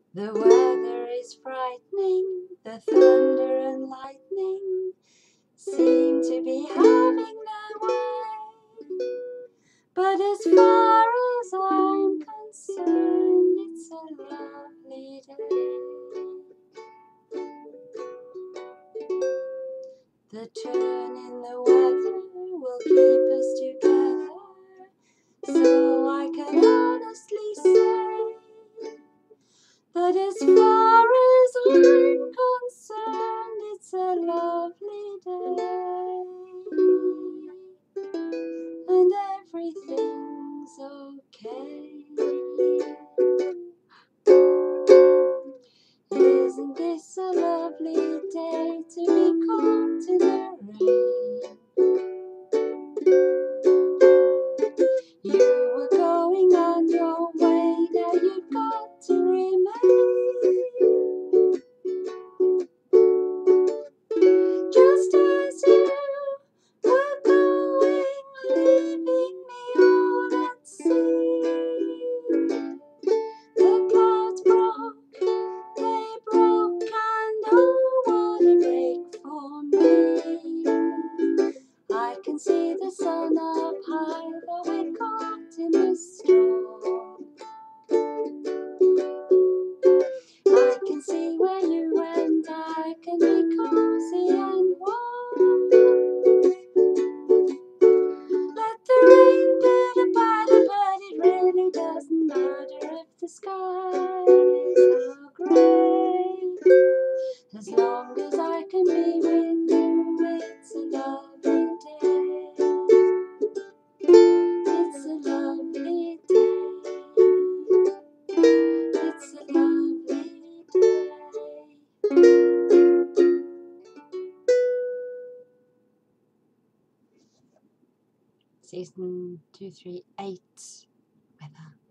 The weather is frightening, the thunder and lightning seem to be having their way. But as far as I'm concerned, it's a lovely day. The turn in the weather will keep us together, so I can honestly say that as far as I'm concerned, it's a lovely day, and everything's okay. Isn't this a lovely day to be caught in the rain? You were going on your way, now you've got to remain. Just as you were going, leaving me all at sea. The clouds broke, they broke, and oh, what a break for me. I can see the sun up high, though we're caught in the storm. I can see where you and I can be cozy and warm. Let the rain pitter-patter, but it really doesn't matter if the skies are grey. As long as I can be with you, it's a lovely day. It's a lovely day. It's a lovely day. Season 238 weather.